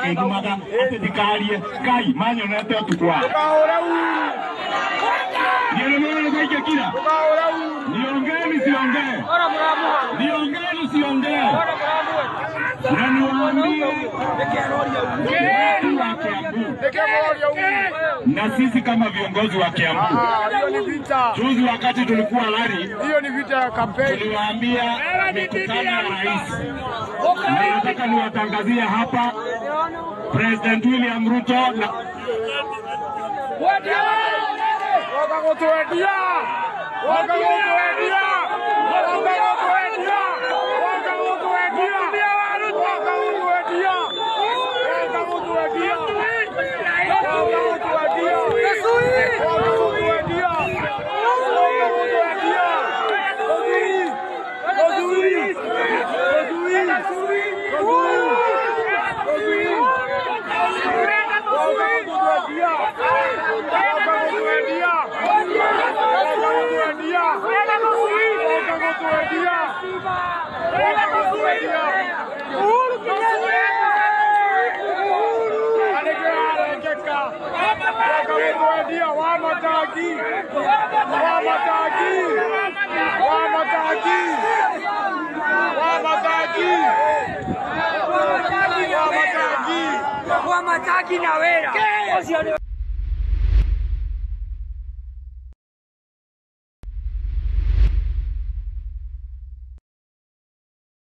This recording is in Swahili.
inumaga ati dikarie kai manyo na tetu kwa nione kwa kila niongeni siongee niongeni siongee na niwaambie wa Kiambu na sisi kama viongozi wa Kiambu juzi wakati tulikuwa lari hiyo ni vita ya kampeni tuliwaambia mikutano ya rais na nataka niwatangazie hapa President William Ruto na wakagotoedia Wamataki na wera.